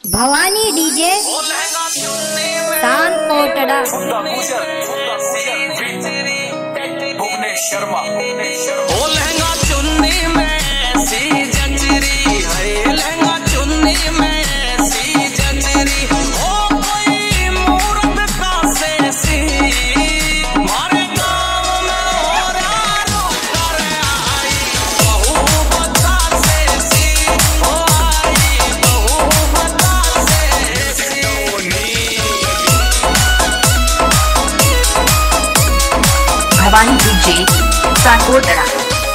Bhavani DJ शान कोटड़ा शर्मा ओ लहंगा चुन्नी में सी जचरी है, लहंगा चुन्नी में सी जचरी ओ कोई मूरत का से सी मारे गाँव में हो रहा कर आई बहू बता से सी ओ आई बहू बता से सी। भवानी डीजे साकोटड़ा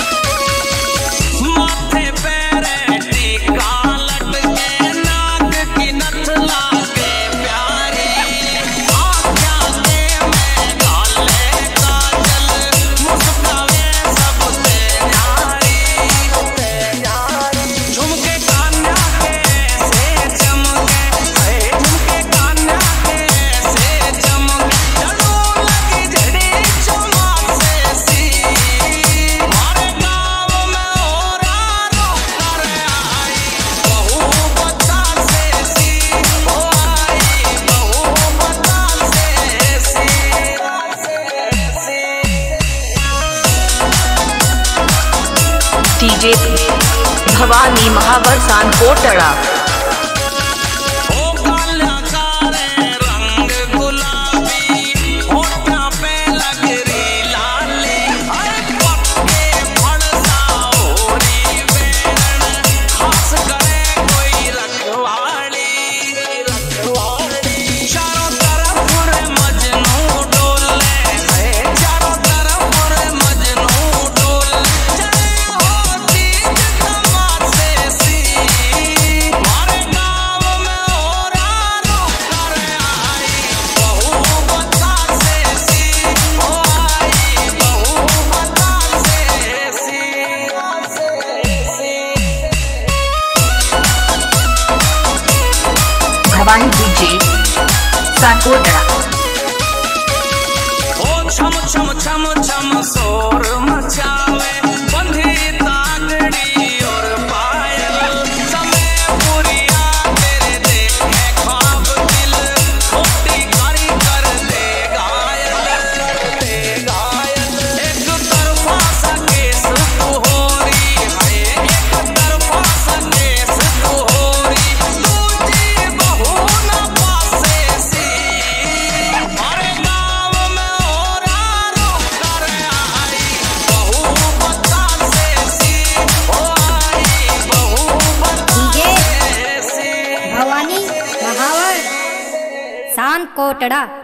माथे पैरे टीका लटके नाक की नथ लागे प्यारी आँखों के में गाले काजल मुस्कावे सबसे न्यारी झुमके कान्या के से चमके झुमके कान्या के से चमके जड़ों लगी जड़ी चमा से सी मारे गाँव में हो रहा कर आई बहू बता से सी ओ आई बहू बता से सी। डीजे भवानी महावर साकोटड़ा ओ काला काले रंग गुलाबी होठा पे लगरी लाली अरे पक्के फड़सा होरी बेरन खास करे कोई रखवाड़ी चारों तरफ रे मजनू डोले है चारों तरफ रे मजनू डोले जय होती तमाशे सी मारे गाँव में हो रहा कर आई बहू बता से सी ओ आई बहू बता से सी। भवानी डीजे साकोटड़ा ओ छम छम छम छम शोर मचावे बंधी तागड़ी और पायल समय पुरिया तेरे देखे ख्वाब दिल छोटी कारी कर दे घायल एक तरफा सा केस तू होरी है एक तरफा सा केस तू होरी दूजी बहू न पासे सी मारे गाँव में हो रहा कर आई बहू बता से सी ओ आई बहू बता डीजे से सी। भवानी महावर शान कोटड़ा।